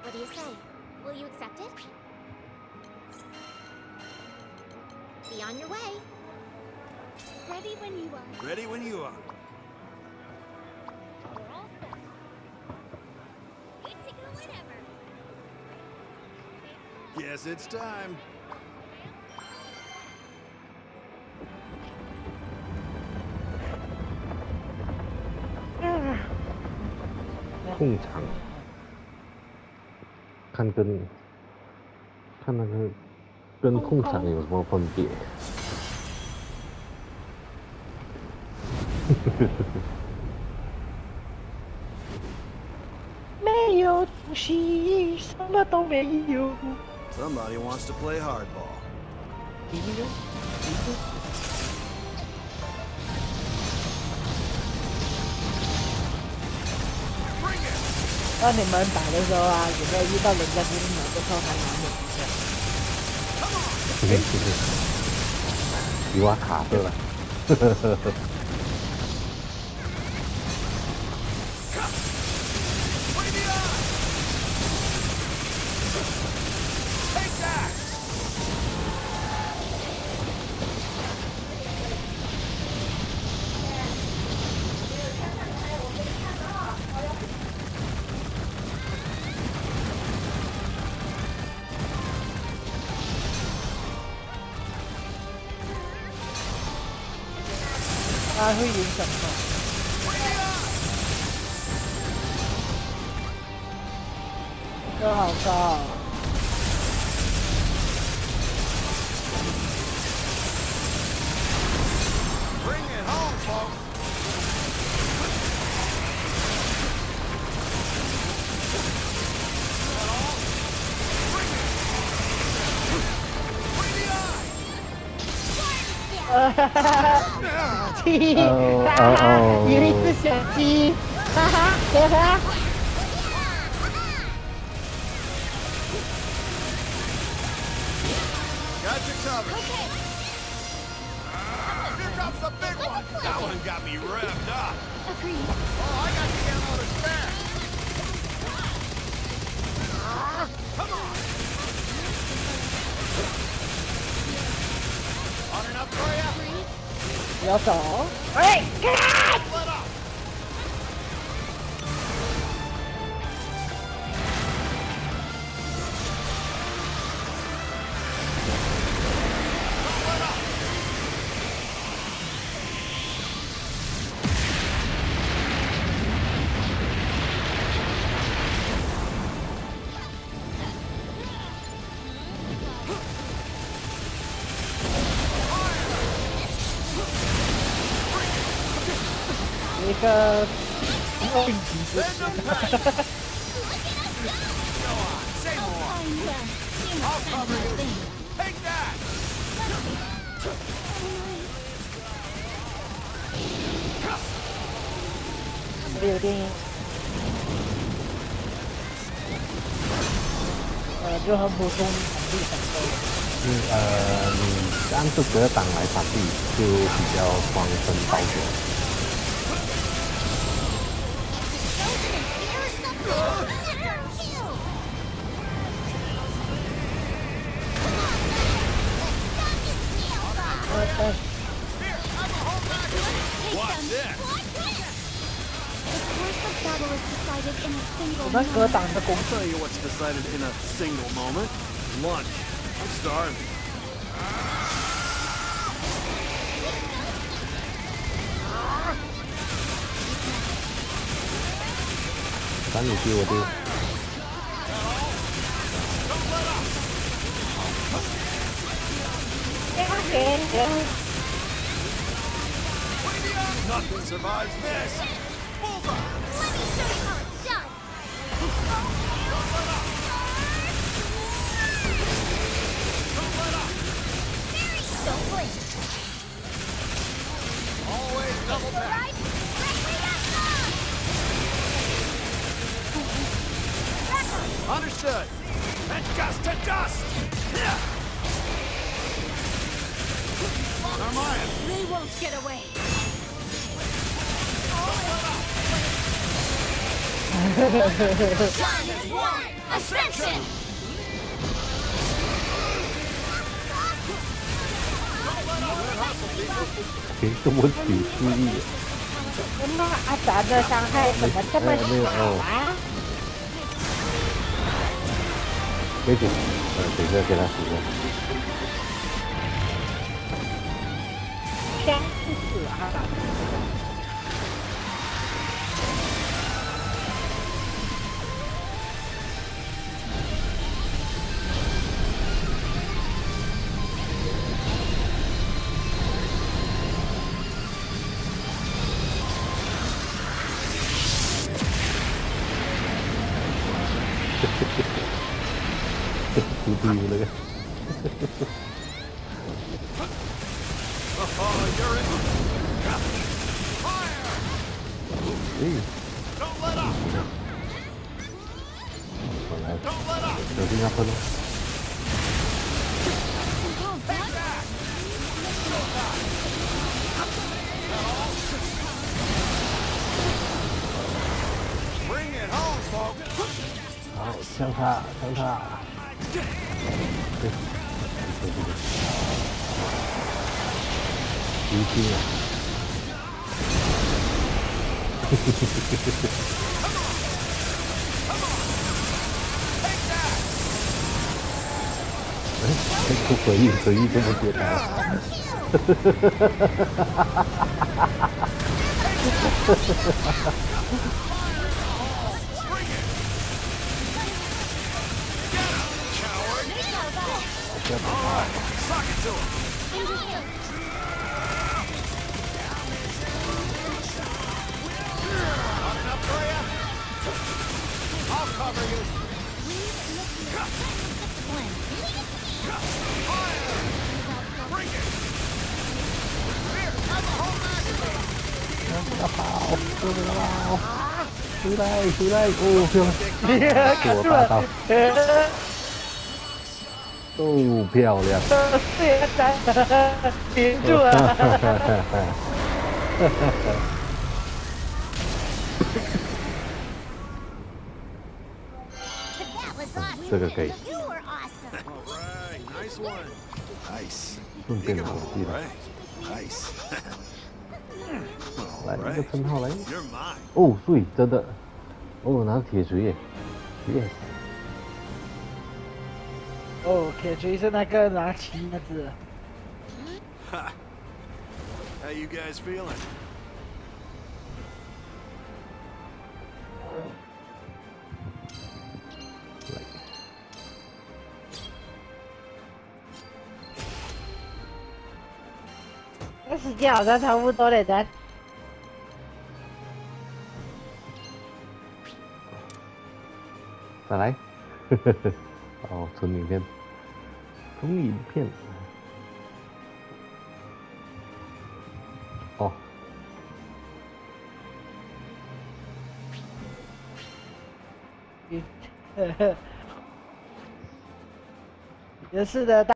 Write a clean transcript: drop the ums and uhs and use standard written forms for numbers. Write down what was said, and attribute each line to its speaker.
Speaker 1: What do you say? Will you accept it? Be on your way. Ready when you are.
Speaker 2: Ready when you are.
Speaker 1: We're all set. Good to go whenever.
Speaker 2: Guess it's time.
Speaker 3: 控场，看那个跟控场有什么分别？
Speaker 4: 没有东西，什么都没有。
Speaker 2: Somebody wants to play hardball.
Speaker 4: 当你们打的时候啊，有没有遇到人家跟你们就靠他拿你一下？
Speaker 3: 比我卡对了。
Speaker 4: 它会影响到。这好高。
Speaker 2: Bring it home, folks.
Speaker 4: 鸡，哈哈，有一只小鸡，哈哈，哈哈。
Speaker 2: Got you covered. Here comes the big one. That one got me revved up.
Speaker 1: Agreed.
Speaker 2: Oh, I got the ammo to spare. Come on. On enough for you?
Speaker 4: 不要走！哎，看！
Speaker 2: Let up.
Speaker 4: 一个奥运级别。
Speaker 2: Go on, say more. I'll cover you. Take that.
Speaker 4: 有电影，就很普通，场地很高。
Speaker 3: 你按这个档来反地就比较双分保险。
Speaker 2: Watch this.
Speaker 4: 我们格挡的攻
Speaker 2: I'll tell you what's decided in a single moment. Lunch. I'm starving.
Speaker 3: 赶紧接我的。
Speaker 2: Nothing survives this. Bullseye.
Speaker 1: Let me show you how it's done. Don't blink.
Speaker 2: Always double tap.
Speaker 1: Right?
Speaker 2: Understood. And dust to dust. Hermione.
Speaker 1: They won't get away.
Speaker 4: 哎，
Speaker 1: Ascension!
Speaker 3: 给这么几失忆，
Speaker 4: 那阿达的伤害怎么这么少啊？
Speaker 3: 没给，等一下给他使用。
Speaker 4: 枪不死阿达。
Speaker 3: 嘟嘟那个。本来小心要喷了。好，枪他，枪他。对，离心啊！哎，回忆这么简单。要跑，回来！哦，漂亮！给我打到，哦，漂亮！
Speaker 4: 停住了！
Speaker 3: 这个可以。 顺便我记了。来一个称号来。哦，对，真的。哦，拿铁锤耶 ，yes。
Speaker 4: 哦，铁锤是那个拿旗子。
Speaker 2: How you guys feeling?
Speaker 4: 那时间好像差不多了，咱。
Speaker 3: 再来，哦，存影片，存影片，哦，
Speaker 4: 也是的。